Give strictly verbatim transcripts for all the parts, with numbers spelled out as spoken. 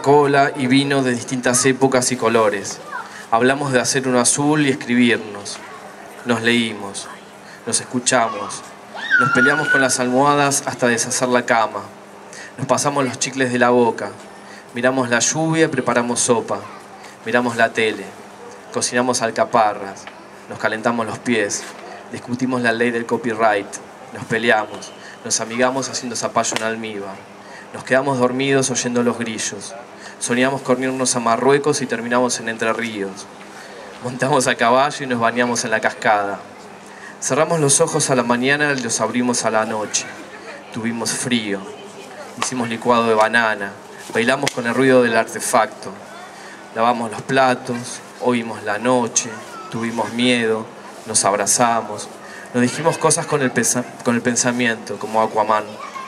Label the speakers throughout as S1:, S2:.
S1: Cola y vino de distintas épocas y colores. Hablamos de hacer uno azul y escribirnos. Nos leímos, nos escuchamos, nos peleamos con las almohadas hasta deshacer la cama. Nos pasamos los chicles de la boca. Miramos la lluvia y preparamos sopa. Miramos la tele. Cocinamos alcaparras. Nos calentamos los pies. Discutimos la ley del copyright. Nos peleamos. Nos amigamos haciendo zapallo en almíbar. Nos quedamos dormidos oyendo los grillos. Soñamos con irnos a Marruecos y terminamos en Entre Ríos. Montamos a caballo y nos bañamos en la cascada. Cerramos los ojos a la mañana y los abrimos a la noche. Tuvimos frío. Hicimos licuado de banana. Bailamos con el ruido del artefacto. Lavamos los platos. Oímos la noche. Tuvimos miedo. Nos abrazamos. Nos dijimos cosas con el, con el pensamiento, como Aquaman.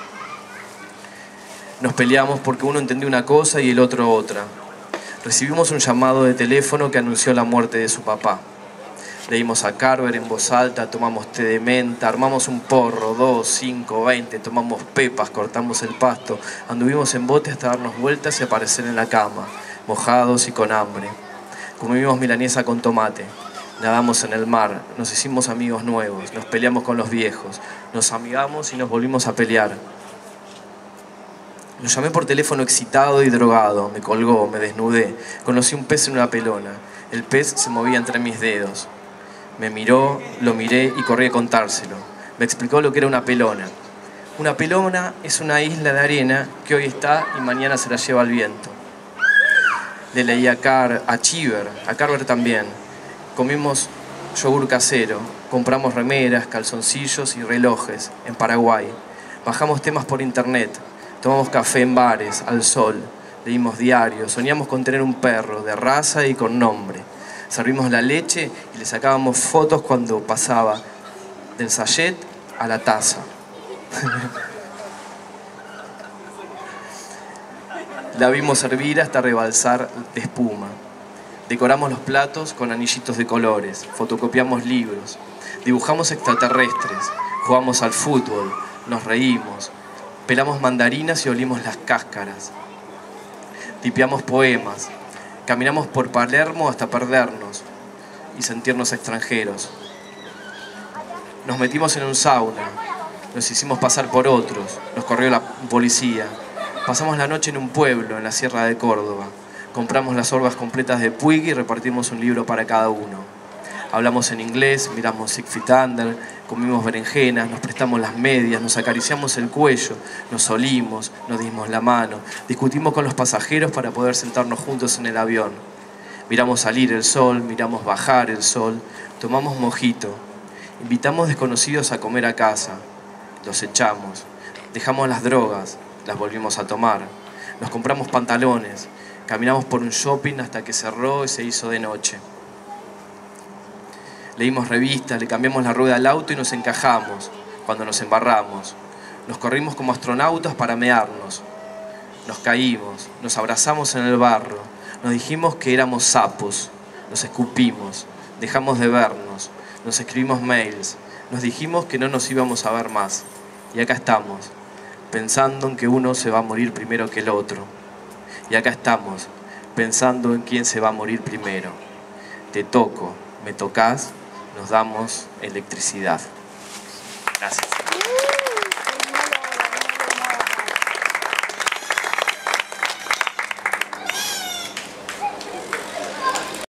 S1: Nos peleamos porque uno entendía una cosa y el otro otra. Recibimos un llamado de teléfono que anunció la muerte de su papá. Leímos a Carver en voz alta, tomamos té de menta, armamos un porro, dos, cinco, veinte, tomamos pepas, cortamos el pasto, anduvimos en bote hasta darnos vueltas y aparecer en la cama, mojados y con hambre. Comimos milanesa con tomate, nadamos en el mar, nos hicimos amigos nuevos, nos peleamos con los viejos, nos amigamos y nos volvimos a pelear. Lo llamé por teléfono excitado y drogado, me colgó, me desnudé, conocí un pez en una pelona, el pez se movía entre mis dedos. Me miró, lo miré y corrí a contárselo. Me explicó lo que era una pelona. Una pelona es una isla de arena que hoy está y mañana se la lleva el viento. Le leí a, Car, a Chiver, a Carver también. Comimos yogur casero, compramos remeras, calzoncillos y relojes en Paraguay. Bajamos temas por internet. Tomamos café en bares, al sol, leímos diarios, soñamos con tener un perro de raza y con nombre. Servimos la leche y le sacábamos fotos cuando pasaba del sachet a la taza. La vimos servir hasta rebalsar de espuma. Decoramos los platos con anillitos de colores, fotocopiamos libros, dibujamos extraterrestres, jugamos al fútbol, nos reímos. Pelamos mandarinas y olimos las cáscaras. Tipeamos poemas. Caminamos por Palermo hasta perdernos y sentirnos extranjeros. Nos metimos en un sauna. Nos hicimos pasar por otros. Nos corrió la policía. Pasamos la noche en un pueblo, en la Sierra de Córdoba. Compramos las orbas completas de Puig y repartimos un libro para cada uno. Hablamos en inglés, miramos Six Feet Under, comimos berenjenas, nos prestamos las medias, nos acariciamos el cuello, nos olimos, nos dimos la mano, discutimos con los pasajeros para poder sentarnos juntos en el avión. Miramos salir el sol, miramos bajar el sol, tomamos mojito, invitamos desconocidos a comer a casa, los echamos, dejamos las drogas, las volvimos a tomar, nos compramos pantalones, caminamos por un shopping hasta que cerró y se hizo de noche. Leímos revistas, le cambiamos la rueda al auto y nos encajamos cuando nos embarramos. Nos corrimos como astronautas para mearnos. Nos caímos, nos abrazamos en el barro. Nos dijimos que éramos sapos. Nos escupimos, dejamos de vernos. Nos escribimos mails. Nos dijimos que no nos íbamos a ver más. Y acá estamos, pensando en que uno se va a morir primero que el otro. Y acá estamos, pensando en quién se va a morir primero. Te toco, me tocas. Nos damos electricidad. Gracias.